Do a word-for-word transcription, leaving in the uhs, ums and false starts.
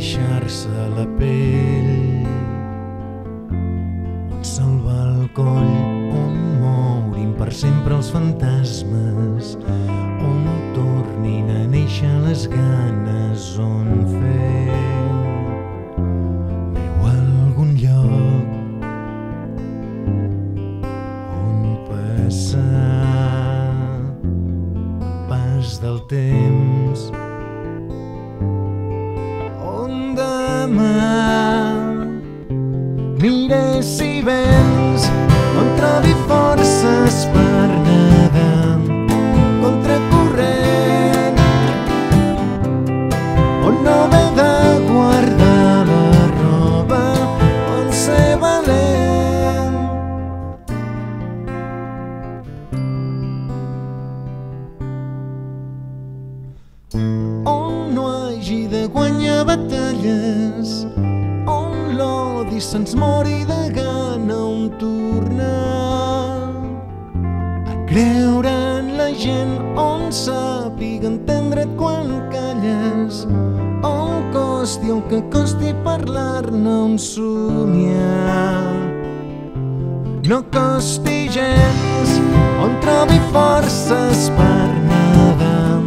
deixar-se la pell, on salvar el coll, on mourin per sempre els fantasmes, on tornin a néixer les ganes, on fer meu algun lloc on passar el pas del temps, on demà mire si vens, on trobi forces per nedar contracorrent, on no haver de guardar la roba, on ser valent. On no hagi de guanyar batalles, on l'odi se'ns mori de gana, on tornar a creure en la gent, on sàpiga entendre't quan calles, on costi el que costi parlar-ne, on somiar no costi gens, on trobi forces per nedar